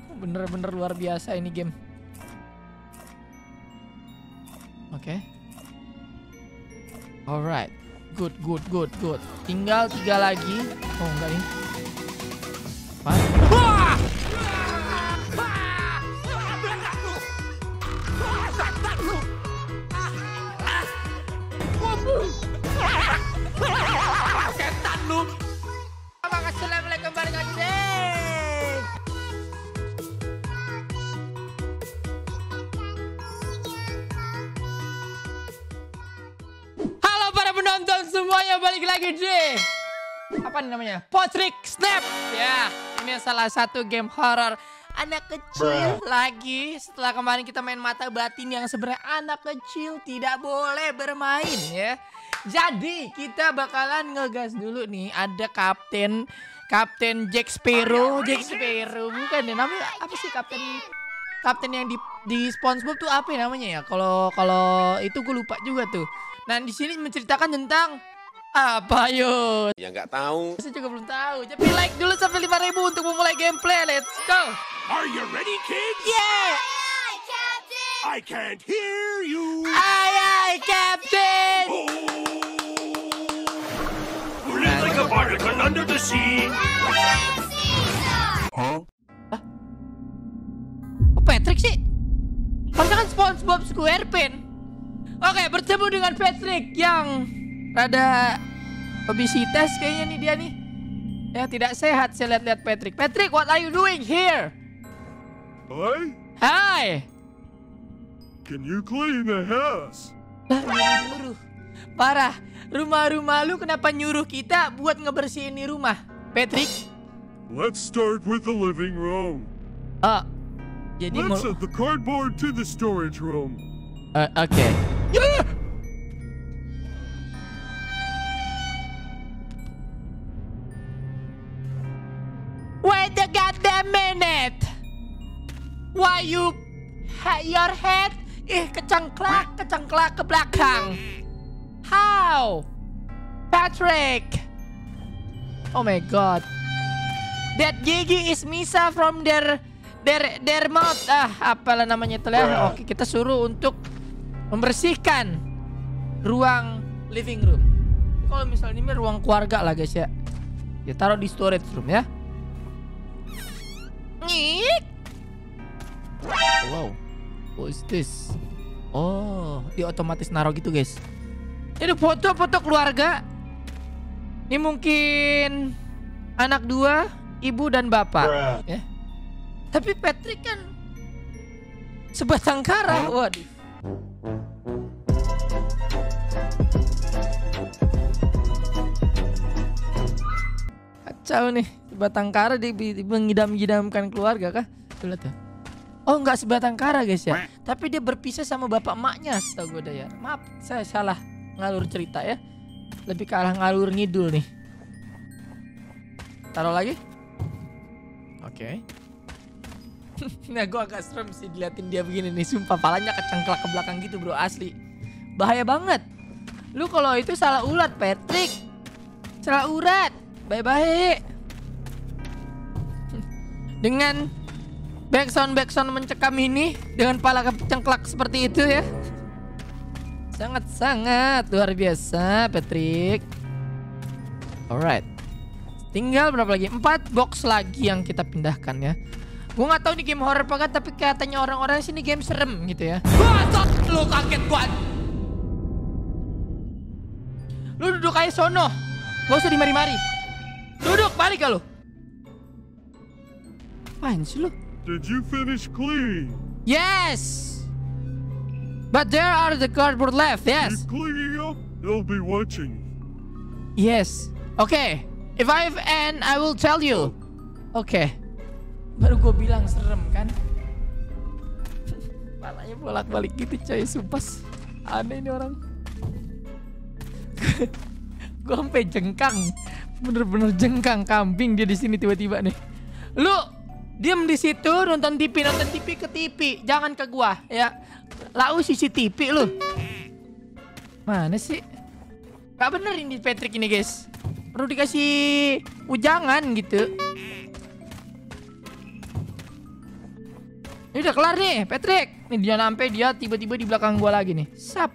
Bener-bener luar biasa ini game. Oke. Alright. Good. Tinggal 3 lagi. Oh, enggak nih. Wah! Setan lu. Assalamualaikum warahmatullahi wabarakatuh. Halo para penonton semuanya, balik lagi di apa nih namanya? Patrick Snap. Ya, ini salah satu game horor anak kecil lagi. Setelah kemarin kita main mata batin yang sebenarnya anak kecil tidak boleh bermain ya. Jadi kita bakalan ngegas dulu nih. Ada Kapten Jack Sparrow. Jack Sparrow bukan ya, namanya apa sih Kapten yang di SpongeBob tuh apa ya namanya ya? Kalau itu gue lupa juga tuh. Nah, di sini menceritakan tentang apa yuk? Ya nggak tahu. Saya juga belum tahu. Tapi like dulu sampai 5.000 untuk memulai gameplay. Let's go. Are you ready, kids? Yeah. I can't hear you. Aye, Captain. Live like a barnacle under the sea. Huh? Oh, Patrick sih? Harusnya kan SpongeBob SquarePants. Oke, bertemu dengan Patrick yang rada obesitas kayaknya nih dia nih. Ya, tidak sehat saya lihat-lihat Patrick. Patrick, what are you doing here? Hi, Hai. can you clean the house? Lah, nyuruh. Parah. Rumah-rumah lu kenapa nyuruh kita buat ngebersihin ini rumah? Patrick? Let's start with the living room. Oh. Jadi Let's add the cardboard to the storage room. Oke. Yeah! Wait a goddamn minute. Why you your head kecengklak ke belakang. How? Patrick. Oh my god. That gigi is Misa from their mouth. Apalah namanya itu ya. Oke, kita suruh untuk membersihkan ruang living room. Kalau misalnya ini ruang keluarga lah guys ya. Ya taruh di storage room ya. Nyik. Wow. What is this? Oh, dia otomatis naruh gitu guys. Ini foto-foto keluarga. Ini mungkin anak 2, ibu dan bapak. Ya. Tapi Patrick kan sebatang kara. Waduh. Kacau nih. Sebatang kara mengidam-idamkan keluarga kah? Coba lihat ya. Oh, nggak sebatang kara guys ya. Tapi dia berpisah sama bapak emaknya, setahu gue ya. Maaf, saya salah ngalur cerita ya. Lebih ke arah ngalur ngidul nih. Taruh lagi. Oke. Nah, gue agak serem sih diliatin dia begini nih. Sumpah, palanya kecengklak ke belakang gitu bro, asli. Bahaya banget. Lu kalau itu salah urat, Patrick. Salah urat. Bye-bye. Dengan backsound mencekam ini, dengan pala kecengklak seperti itu ya. Sangat-sangat luar biasa, Patrick. Alright. Tinggal berapa lagi? 4 box lagi yang kita pindahkan ya. Gue gak tahu ini game horror apa kan, tapi katanya orang-orang sini game serem gitu ya. Wah, lu kaget gua. Lu duduk aja sono. Gak usah dimari-mari. Duduk, balik ya lu. Apaan sih lu? Did you finish cleaning? Yes. But there are the cardboard left, yes. Keep cleaning up, they'll be watching. Yes. Okay. If I've end, I will tell you. Okay. Baru gue bilang serem kan. Palanya bolak-balik gitu coy, sumpah. Aneh ini orang. Gue sampai jengkang. Bener-bener jengkang kambing dia di sini tiba-tiba nih. Lu diam di situ nonton TV ke TV, jangan ke gua ya. Lau CCTV lu. Mana sih? Gak bener ini Patrick ini guys. Perlu dikasih ujangan gitu. Ini udah kelar nih, Patrick. Nih dia sampai dia tiba-tiba di belakang gua lagi nih. Sap.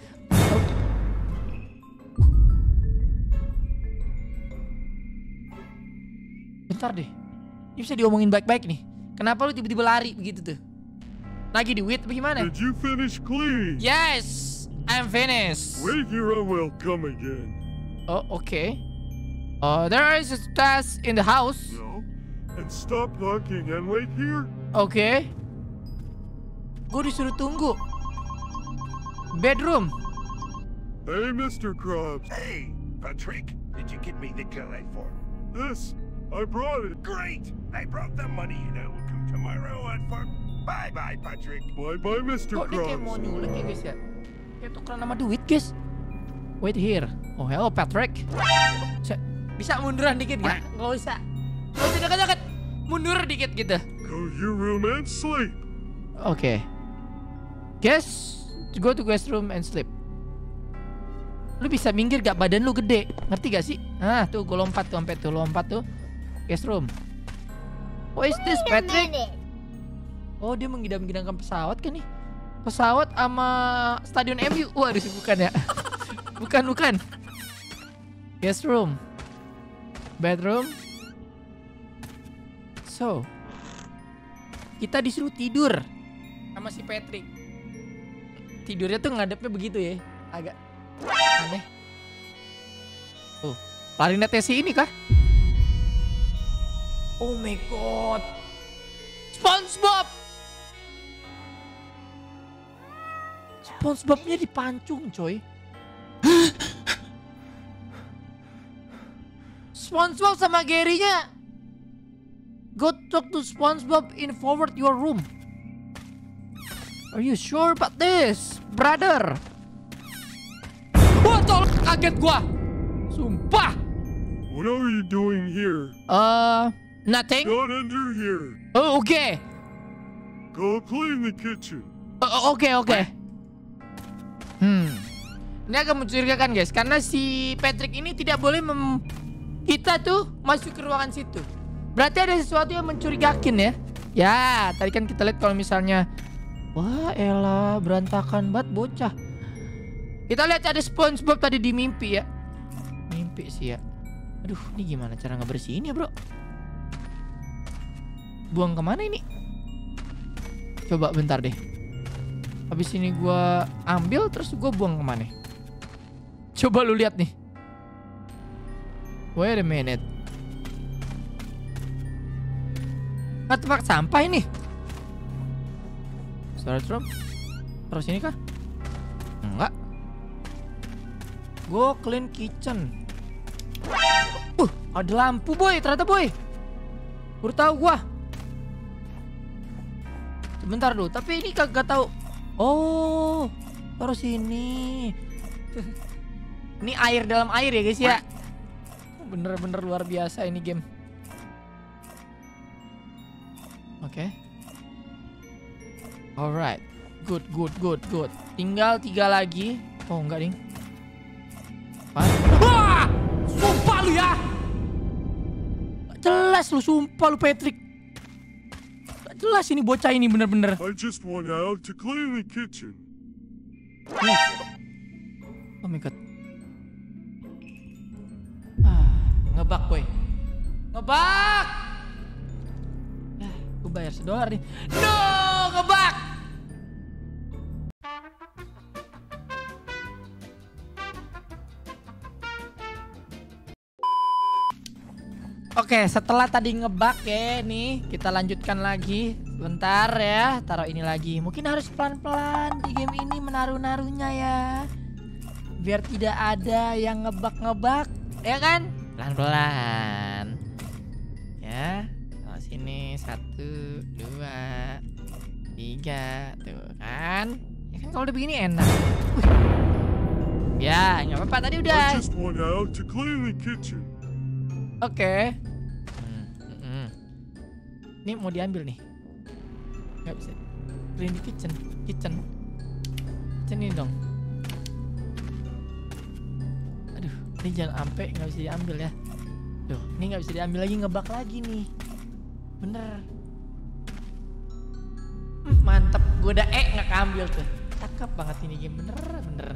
Bentar deh. Ini bisa diomongin baik-baik nih. Kenapa lu tiba-tiba lari begitu tuh? Lagi di wait bagaimana? Did you finish cleaning? Yes, I'm finished. Wait here, I will come again. Oh, okay. There is a task in the house. No. And stop knocking and wait here. Okay. Gue disuruh tunggu. Bedroom. Hey, Mr. Krabs. Hey, Patrick, did you get me the collet for? This, I brought it. Great! I brought the money and I will come tomorrow and for... Bye-bye, Patrick. Bye-bye, Mr. Kok dia kayak mau Krabs. nyulik ya guys ya? Kayak tukeran sama duit guys. Wait here. Oh hello Patrick. Bisa munduran dikit gak? Gak usah. Gak usah deket-deket. Mundur dikit gitu. Go to your room and sleep. Oke. Guys, go to guest room and sleep. Lu bisa minggir gak? Badan lu gede. Ngerti gak sih? Nah tuh gue lompat tuh sampai tuh lompat tuh. Guest room. What is this Patrick? Oh dia mengidam-idamkan pesawat kan nih? Pesawat sama stadion MU. Waduh bukan ya. Bukan. Guest room. Bedroom. So kita disuruh tidur sama si Patrick. Tidurnya tuh ngadepnya begitu ya. Agak aneh. Oh, klarinetnya si ini kah? Oh my god. SpongeBob. SpongeBobnya dipancung coy. SpongeBob sama Gary-nya. Go talk to SpongeBob in forward your room. Are you sure about this, brother? Wah, tolong kaget gua. Sumpah. What are you doing here? Nothing. Not under here. Oh, okay. Go clean the kitchen. Oke. Ini agak mencurigakan guys, karena si Patrick ini tidak boleh kita tuh masuk ke ruangan situ. Berarti ada sesuatu yang mencurigakan ya. Ya, tadi kan kita lihat kalau misalnya, wah elah berantakan banget bocah. Kita lihat ada SpongeBob tadi di mimpi ya. Mimpi sih ya. Aduh, ini gimana cara ngebersihin ya bro? Buang kemana ini? Coba bentar deh. Habis ini gua ambil terus gua buang kemana? Coba lu lihat nih. Wait a minute. Nggak tempat sampah ini. Storage room. Terus ini kah? Enggak. Go clean kitchen. Ada lampu boy, ternyata boy. Baru tahu gua. Sebentar dulu, tapi ini kagak tahu. Oh, taruh sini. Ini air dalam air ya guys ya. Bener-bener luar biasa ini game. Oke. Alright. Good. Tinggal 3 lagi. Oh enggak ding. Wah! Sumpah lu ya. Jelas lu, sumpah lu Patrick. Jelas ini bocah ini bener-bener. I just went out to clean the kitchen. Oh my god. Ngebak boy. Ngebak. Gue bayar $1 nih. No, ngebak. Oke, setelah tadi ngebak ya, nih kita lanjutkan lagi. Bentar ya, taruh ini lagi. Mungkin harus pelan-pelan di game ini menaruh-naruhnya ya. Biar tidak ada yang ngebak-ngebak, ya kan? Pelan-pelan. Ya, taruh sini 1, 2, 3, tuh kan? Ya kan kalau udah begini enak. Ya, nggak apa-apa tadi udah. I just went out to clean the kitchen. Oke. Ini mau diambil nih. Nggak bisa. Clean di kitchen. Kitchen ini dong. Aduh, ini jangan sampai nggak bisa diambil ya. Tuh, ini nggak bisa diambil lagi, ngebak lagi nih. Bener. Mantep, gue udah nggak keambil tuh. Cakep banget ini game, bener.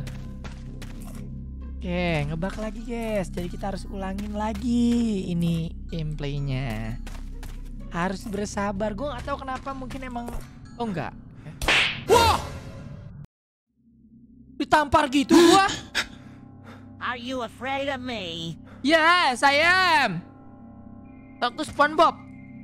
Oke, ngebak lagi guys. Jadi kita harus ulangin lagi ini gameplaynya. Harus bersabar. Gue nggak tahu kenapa, mungkin emang enggak. Wah, ditampar gitu gua. Are you afraid of me? Yes, I am. Talk to SpongeBob.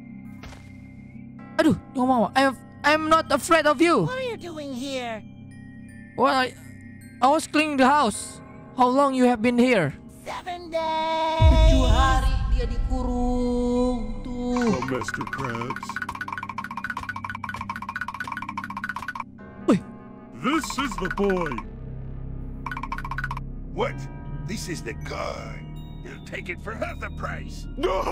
Aduh, ngomong apa? I'm not afraid of you. What are you doing here? Well, I was cleaning the house. How long you have been here? 7 days. 7 hari dia dikurung tuh. Oh, Mr. Krabs. Wih, This is the boy. What? This is the guy. You'll take it for half the price.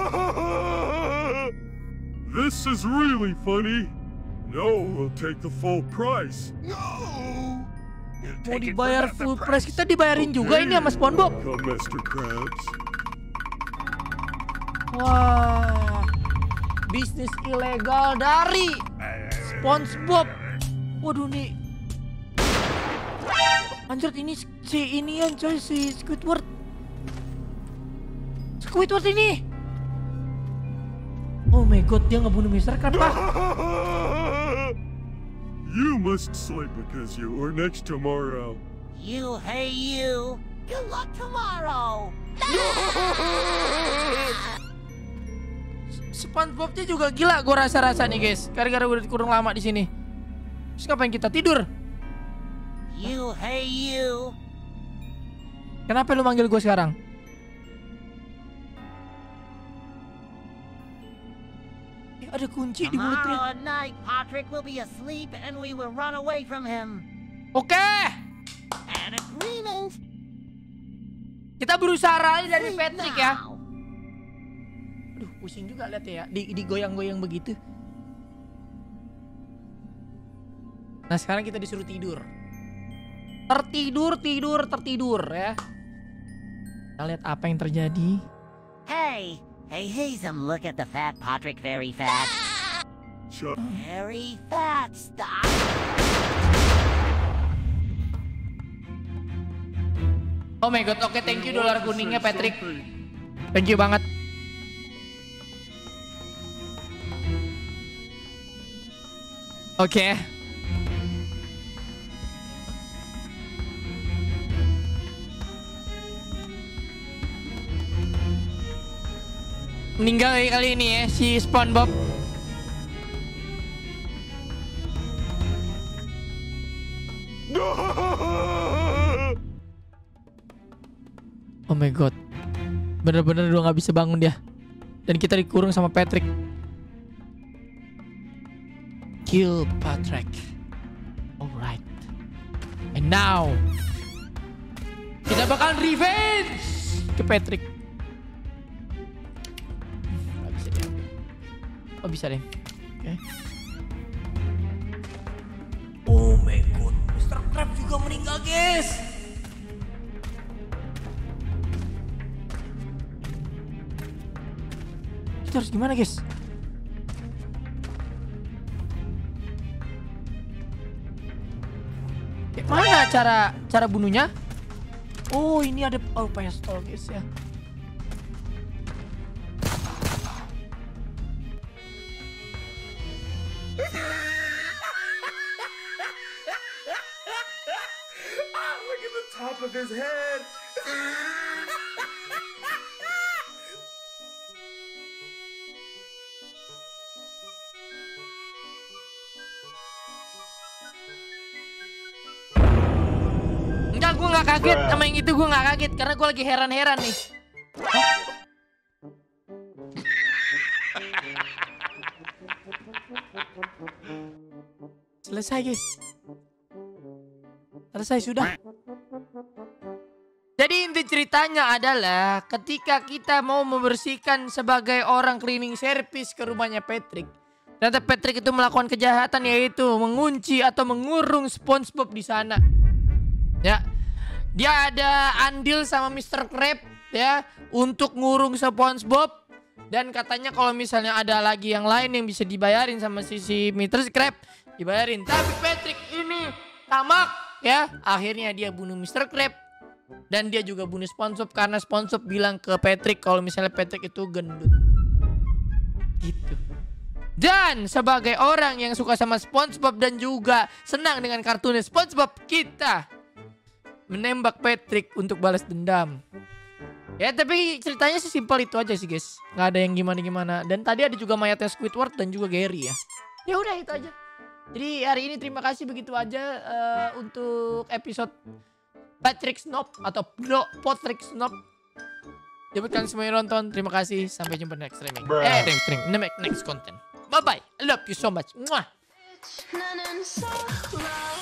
This is really funny. No, we'll take the full price. No! You'll mau take it for dibayar half the full price. Kita price. dibayarin juga ini sama SpongeBob. Come, Mr. Krabs. Wah, bisnis ilegal dari SpongeBob. Waduh nih. Anjir, ini si inian coy, si Squidward. Squidward ini. Oh my god, dia ngebunuh Mr. Krabs, Pak. You must sleep because you are next tomorrow. You, hey you. Good luck tomorrow. SpongeBobnya juga gila gue rasa nih guys. Gara-gara udah dikurung lama di sini. Terus ngapain kita tidur? You, hey you. Kenapa lu manggil gue sekarang? Ada kunci di Tomorrow mulutnya. at night, Patrick will be asleep and we will run away from him. Oke. An agreement. Kita berusaha lari dari Sleep Patrick ya. now. Aduh, pusing juga lihat ya. Digoyang-goyang begitu. Nah, sekarang kita disuruh tidur. Tertidur ya. Kita lihat apa yang terjadi. Hey, Hazen, look at the fat Patrick, very fat. Shut Very fat, stop. Oh my god, oke, thank you dolar kuningnya Patrick. Thank you banget. Oke. Meninggal kali ini ya si SpongeBob. Oh my god, bener-bener udah gak bisa bangun dia. Dan kita dikurung sama Patrick. Kill Patrick. Alright. And now kita bakal revenge ke Patrick. Gak bisa diambil. Oh bisa deh. Oke. Oh my god, Mr. Krabs juga meninggal guys. Kita harus gimana guys? Mana cara bunuhnya? Oh ini ada pistol guys ya. Look at the top of his head. Enggak, gue gak kaget sama yang itu, gue gak kaget karena gue lagi heran-heran nih. Selesai guys. Selesai sudah. Jadi inti ceritanya adalah ketika kita mau membersihkan sebagai orang cleaning service ke rumahnya Patrick, ternyata Patrick itu melakukan kejahatan yaitu mengunci atau mengurung SpongeBob di sana. Ya, dia ada andil sama Mr. Krabs ya untuk ngurung SpongeBob, dan katanya kalau misalnya ada lagi yang lain yang bisa dibayarin sama si Mr. Krabs, dibayarin. Tapi Patrick ini tamak ya. Akhirnya dia bunuh Mr. Krab. Dan dia juga bunuh SpongeBob karena SpongeBob bilang ke Patrick kalau misalnya Patrick itu gendut. Gitu. Dan sebagai orang yang suka sama SpongeBob dan juga senang dengan kartunnya SpongeBob, kita menembak Patrick untuk balas dendam. Ya tapi ceritanya sih simpel itu aja sih guys. Gak ada yang gimana-gimana. Dan tadi ada juga mayatnya Squidward dan juga Gary ya. Ya udah itu aja. Jadi hari ini terima kasih begitu aja untuk episode Patrick Snob atau Patrick Snob. Buat kalian semua yang nonton, terima kasih. Sampai jumpa next streaming. Next content. Bye bye. I love you so much. Mwah.